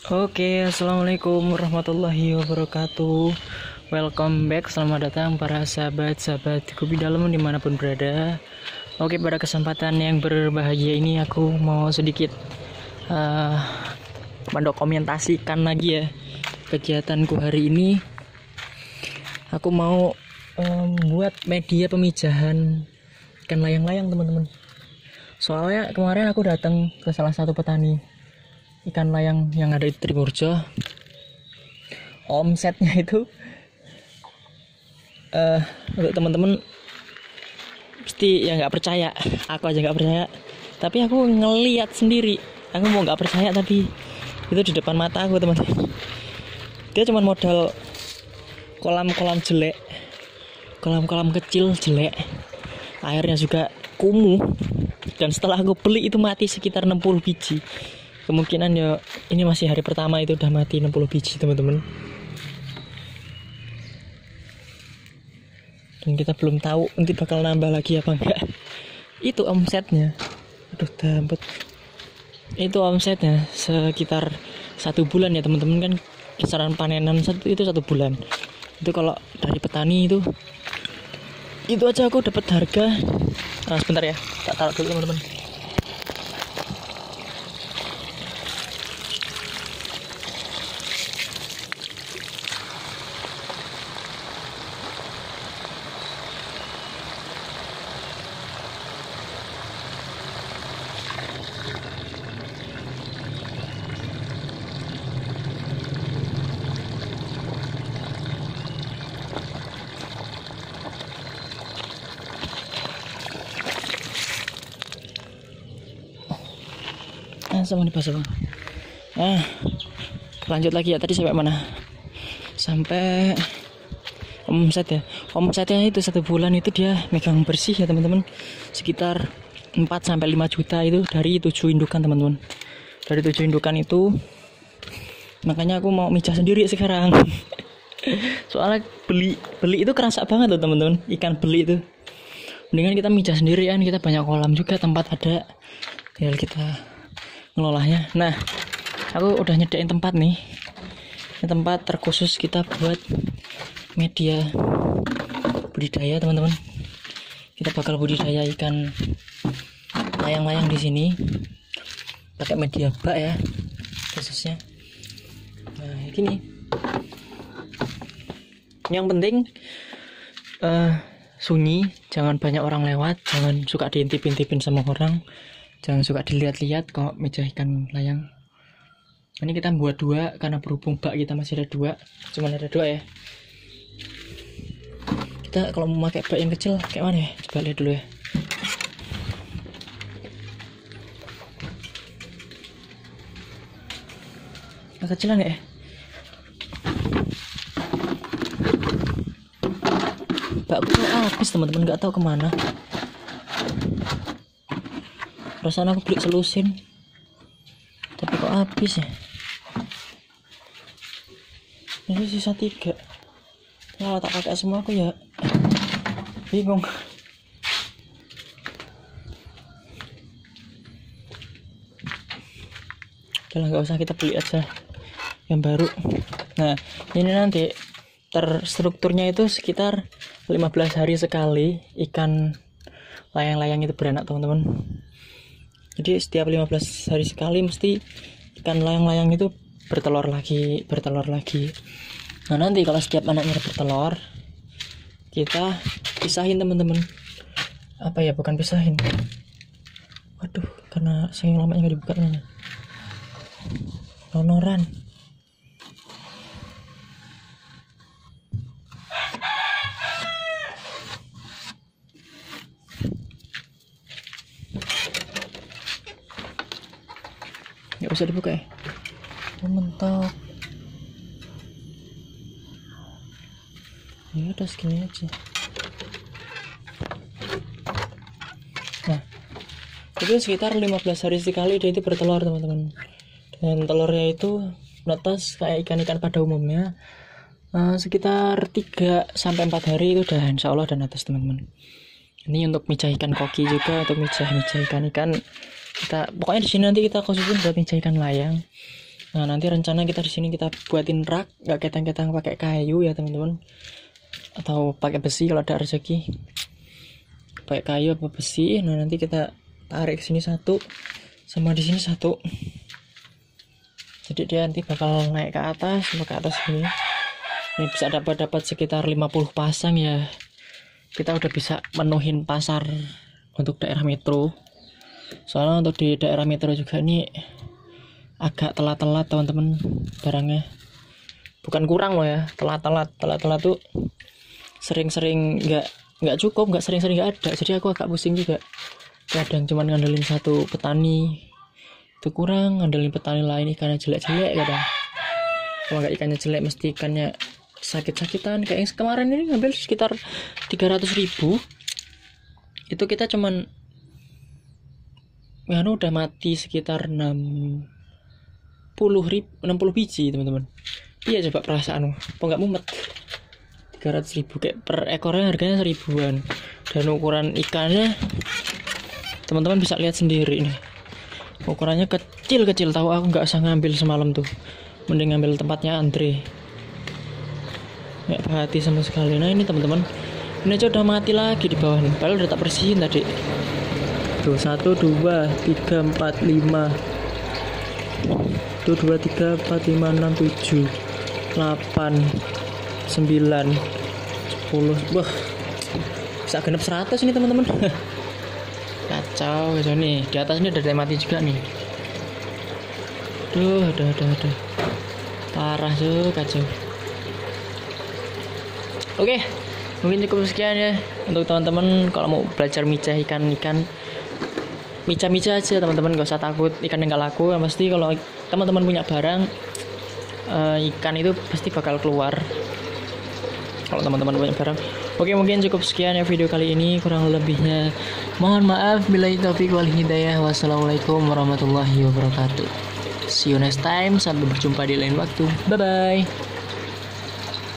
Oke, assalamualaikum warahmatullahi wabarakatuh. Welcome back, selamat datang para sahabat-sahabat Kopi Dalam dimanapun berada. Oke, pada kesempatan yang berbahagia ini aku mau sedikit mendokumentasikan lagi ya kegiatanku hari ini. Aku mau buat media pemijahan ikan layang-layang teman-teman. Soalnya kemarin aku datang ke salah satu petani ikan layang yang ada di Triburjo. Omsetnya itu untuk teman-teman pasti ya nggak percaya, aku aja nggak percaya, tapi aku ngeliat sendiri. Aku mau nggak percaya tapi itu di depan mata aku teman-teman. Dia cuma modal kolam-kolam jelek, kolam-kolam kecil jelek, airnya juga kumuh, dan setelah aku beli itu mati sekitar 60 biji. Kemungkinan ya ini masih hari pertama itu udah mati 60 biji teman-teman. Dan kita belum tahu nanti bakal nambah lagi apa enggak. Itu omsetnya. Aduh dampet. Itu omsetnya sekitar 1 bulan ya teman-teman, kan kisaran panenan itu 1 bulan. Itu kalau dari petani itu aja aku dapat harga. Sebentar ya, tak taruh dulu teman-teman. Sama nih pasang. Lanjut lagi ya, tadi sampai mana? Sampai omset ya. Omsetnya itu 1 bulan itu dia megang bersih ya teman-teman, sekitar 4-5 juta itu dari 7 indukan teman-teman. Dari 7 indukan itu, makanya aku mau micah sendiri sekarang. Soalnya beli itu kerasa banget loh teman-teman, ikan beli itu. Mendingan kita micah sendiri kan, kita banyak kolam juga, tempat ada, tinggal kita ngelolahnya. Nah, aku udah nyediain tempat nih. Ini tempat terkhusus kita buat media budidaya teman-teman. Kita bakal budidaya ikan layang-layang di sini pakai media bak ya khususnya. Nah, gini. Yang penting sunyi, jangan banyak orang lewat, jangan suka diintip-intipin sama orang. Jangan suka dilihat-lihat kok meja ikan layang. Ini kita buat 2 karena berhubung bak kita masih ada 2, cuman ada 2 ya. Kita kalau mau pakai bak yang kecil kayak mana ya? Coba lihat dulu ya. Yang kecilan ya? Bakku habis teman-teman, nggak tahu kemana. Perasaan aku beli selusin, tapi kok habis ya. Ini sisa 3. Kalau tak pakai semua aku ya bingung. Udah nggak usah, kita beli aja yang baru. Nah ini nanti terstrukturnya itu sekitar 15 hari sekali ikan layang-layang itu beranak teman-teman. Jadi setiap 15 hari sekali mesti ikan layang-layang itu bertelur lagi. Nah nanti kalau setiap anaknya bertelur, kita pisahin teman-teman. Apa ya, bukan pisahin. Waduh, karena saking lamanya nggak dibuka nih. Nonoran. Nggak bisa dibuka ya. Mentok. Ya udah segini aja. Nah, itu sekitar 15 hari sekali dia itu bertelur teman-teman. Dan telurnya itu netas kayak ikan-ikan pada umumnya. Sekitar 3-4 hari itu udah insya Allah udah netas teman-teman. Ini untuk micah ikan koki juga, untuk micah ikan-ikan. Kita pokoknya di sini nanti kita khususin buat micah ikan layang. Nah, nanti rencana kita di sini kita buatin rak, nggak ketang-ketang pakai kayu ya teman-teman, atau pakai besi kalau ada rezeki. Pakai kayu apa besi. Nah, nanti kita tarik ke sini satu, sama di sini satu. Jadi dia nanti bakal naik ke atas, sampai ke atas sini. Ini bisa dapat sekitar 50 pasang ya. Kita udah bisa menuhin pasar untuk daerah metro. Soalnya untuk di daerah metro juga ini agak telat-telat teman-teman barangnya. Bukan kurang loh ya, telat-telat tuh sering-sering nggak cukup, nggak sering-sering nggak ada. Jadi aku agak pusing juga. Kadang cuman ngandelin satu petani itu kurang, ngandelin petani lain ikannya jelek-jelek kadang. Kalau nggak ikannya jelek mesti ikannya sakit-sakitan. Kayak yang kemarin ini ngambil sekitar 300.000. Itu kita cuman udah mati sekitar 60 biji teman-teman. Iya, coba perasaan apa nggak mumet. 300.000 kayak per ekornya harganya 1.000-an. Dan ukuran ikannya teman-teman bisa lihat sendiri nih. Ukurannya kecil-kecil, tahu aku nggak usah ngambil semalam tuh. Mending ngambil tempatnya Andre. Nggak perhati sama sekali. Nah ini teman-teman, ini aja udah mati lagi di bawah nih. Padahal udah tak bersihin tadi. Tuh 1, 2, 3, 4, 5. Tuh 2, 3, 4, 5, 6, 7, 8, 9, 10. Wah, bisa genep 100 ini teman-teman. Kacau nih. Di atas ini ada mati juga nih. Duh, ada. Parah tuh, kacau. Oke, mungkin cukup sekian ya untuk teman-teman. Kalau mau belajar micah ikan, micah aja teman-teman, gak usah takut ikan yang gak laku. Yang pasti kalau teman-teman punya barang, ikan itu pasti bakal keluar kalau teman-teman punya barang. Oke, mungkin cukup sekian ya video kali ini. Kurang lebihnya mohon maaf. Billahi taufiq wal hidayah. Wassalamualaikum warahmatullahi wabarakatuh. See you next time. Sampai berjumpa di lain waktu. Bye bye.